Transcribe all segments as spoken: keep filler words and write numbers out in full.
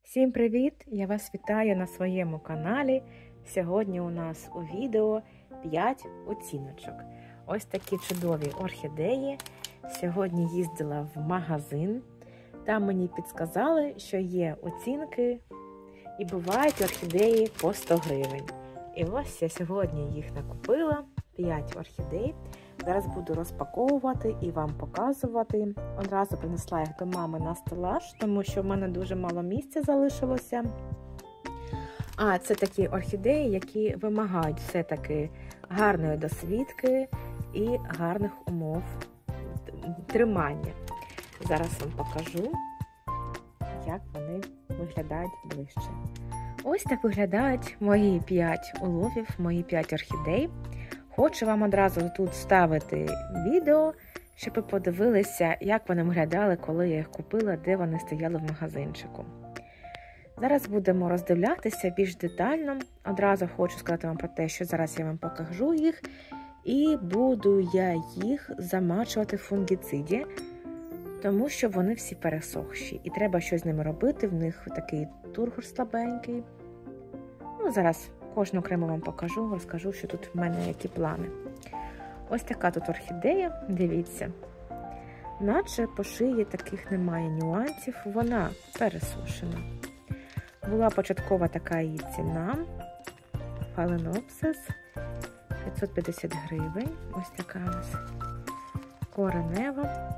Всім привіт! Я вас вітаю на своєму каналі. Сьогодні у нас у відео п'ять оціночок. Ось такі чудові орхідеї. Сьогодні їздила в магазин. Там мені підсказали, що є оцінки і бувають орхідеї по сто гривень. І ось я сьогодні їх накупила, п'ять орхідей. Зараз буду розпаковувати і вам показувати. Одразу принесла їх до мами на стелаж, тому що в мене дуже мало місця залишилося. А це такі орхідеї, які вимагають все-таки гарної досвідки і гарних умов тримання. Зараз вам покажу, як вони виглядають ближче. Ось так виглядають мої п'ять уловів, мої п'ять орхідей. Хочу вам одразу тут вставити відео, щоб ви подивилися, як вони виглядали, коли я їх купила, де вони стояли в магазинчику. Зараз будемо роздивлятися більш детально. Одразу хочу сказати вам про те, що зараз я вам покажу їх. І буду я їх замачувати в фунгіциді, тому що вони всі пересохші. І треба щось з ними робити, в них такий тургор слабенький. Ну, зараз кожну окремо вам покажу, розкажу, що тут в мене які плани. Ось така тут орхідея, дивіться. Наче по шиї таких немає нюансів, вона пересушена. Була початкова така її ціна. Phalaenopsis, п'ятсот п'ятдесят гривень. Ось така у нас коренева.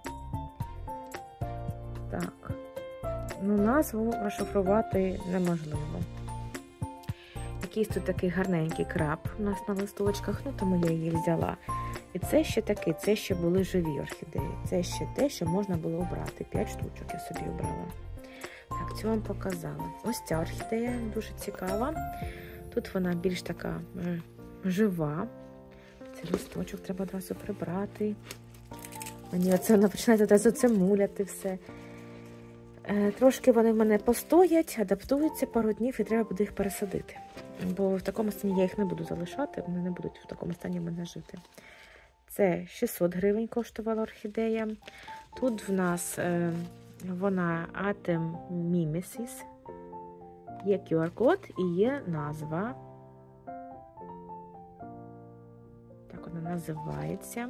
Так, ну назву розшифрувати неможливо. Якийсь тут такий гарненький краб у нас на листочках, ну тому я її взяла. І це ще такий, це ще були живі орхідеї. Це ще те, що можна було обрати. П'ять штучок я собі обрала. Так, цю вам показала. Ось ця орхідея дуже цікава. Тут вона більш така жива. Цей листочок треба одразу прибрати. Мені оце вона починає одразу це муляти все. Трошки вони в мене постоять, адаптуються пару днів і треба буде їх пересадити. Бо в такому стані я їх не буду залишати, вони не будуть в такому стані в мене жити. Це шістсот гривень коштувала орхідея. Тут в нас е, вона Atem Mimesis. Є ку ар-код і є назва. Так вона називається.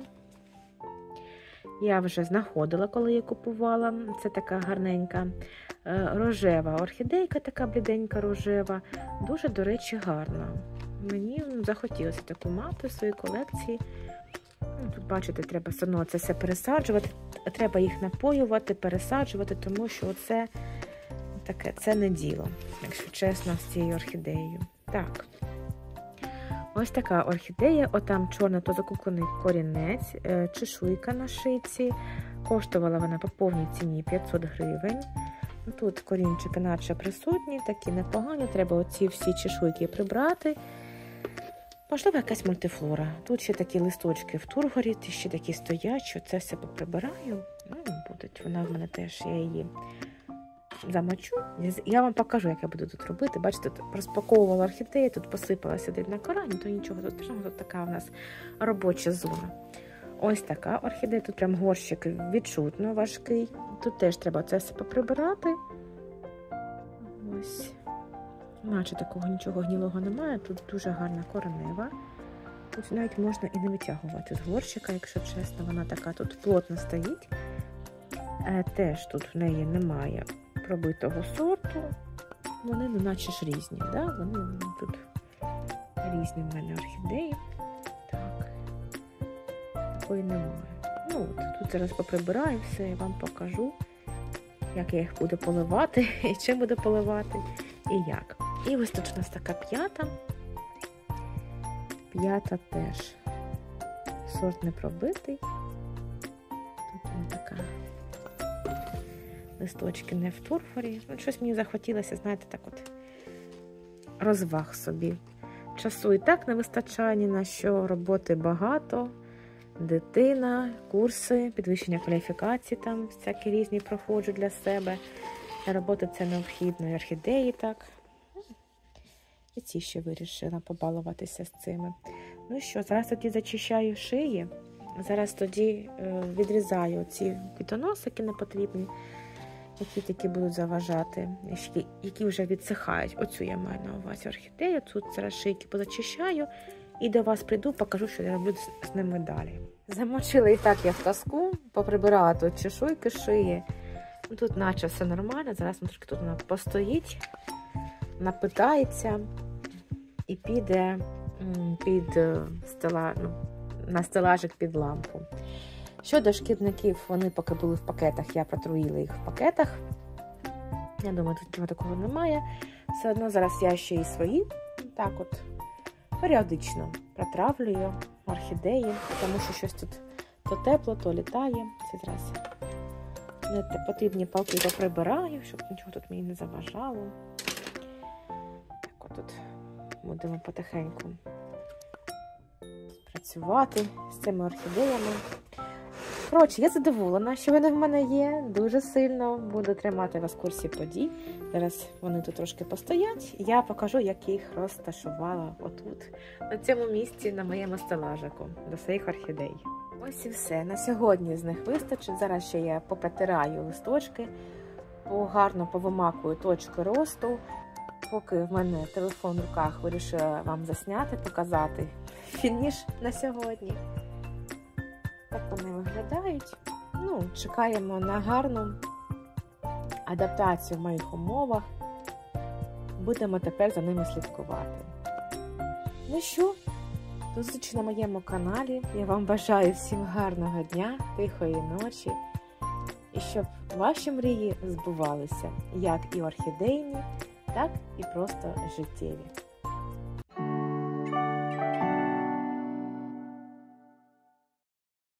Я вже знаходила, коли її купувала. Це така гарненька рожева орхідейка, така бліденька рожева. Дуже, до речі, гарна. Мені захотілося таку мати в своїй колекції. Тут, бачите, треба все одно це все пересаджувати. Треба їх напоювати, пересаджувати, тому що це таке, це не діло, якщо чесно, з цією орхідеєю. Так. Ось така орхідея, отам чорно то закуклений корінець, чешуйка на шиці. Коштувала вона по повній ціні п'ятсот гривень. Тут корінчики наче присутні, такі непогані. Треба оці всі чешуйки прибрати. Можливо, якась мультифлора. Тут ще такі листочки в тургорі, ще такі стоять, що це все поприбираю. Ну, будуть. Вона в мене теж, я її замочу. Я вам покажу, як я буду тут робити. Бачите, тут розпаковувала орхідеї, тут посипалася дрібна кора, то нічого, тут, тут така у нас робоча зона. Ось така орхідея, тут прям горщик відчутно важкий. Тут теж треба це все поприбирати. Ось. Наче такого нічого гнілого немає, тут дуже гарна коренева. Тут навіть можна і не витягувати з горщика, якщо чесно, вона така тут плотно стоїть. Теж тут в неї немає пробитого сорту, вони ну, наче ж різні, да? Вони тут різні в мене орхідеї. Так, такої немає. Ну, от, тут зараз поприбираю все, я вам покажу, як я їх буду поливати, і чим буду поливати, і як. І ось тут у нас така п'ята. П'ята теж сорт не пробитий. Тут вона така. Листочки не в тургорі. Ну, щось мені захотілося, знаєте, так от розваг собі. Часу і так не вистачає ні на що, роботи багато, дитина, курси, підвищення кваліфікації, там всякі різні проходжу для себе. Для роботи це необхідно, і орхідеї так. І ці ще вирішила побалуватися з цими. Ну що, зараз тоді зачищаю шиї, зараз тоді відрізаю ці квітоносики непотрібні. які такі будуть заважати, які вже відсихають. Оцю я маю на увазі орхідею, тут зараз шийки позачищаю і до вас прийду, покажу, що я роблю з ними далі. Замочила і так я в таску, поприбирала тут чешуйки шиї. Тут наче все нормально, зараз трошки тут вона постоїть, напитається і піде під стела, ну, на стелажик під лампу. Щодо шкідників, вони поки були в пакетах, я протруїла їх в пакетах. Я думаю, тут нічого такого немає. Все одно зараз я ще і свої, так от, періодично протравлюю орхідеї, тому що щось тут то тепло, то літає. Це зараз не потрібні палки поприбираю, щоб нічого тут мені не заважало. Так от тут будемо потихеньку працювати з цими орхідеями. Коротше, я задоволена, що вони в мене є. Дуже сильно буду тримати вас в курсі подій. Зараз вони тут трошки постоять. Я покажу, як їх розташувала отут, на цьому місці, на моєму стелажику, до своїх орхідей. Ось і все. На сьогодні з них вистачить. Зараз ще я попритираю листочки, гарно повимакую точки росту. Поки в мене телефон в руках, вирішила вам засняти, показати фініш на сьогодні. Так вони виглядають. Ну, чекаємо на гарну адаптацію в моїх умовах. Будемо тепер за ними слідкувати. Ну що, до зустрічі на моєму каналі. Я вам бажаю всім гарного дня, тихої ночі. І щоб ваші мрії збувалися, як і орхідейні, так і просто життєві.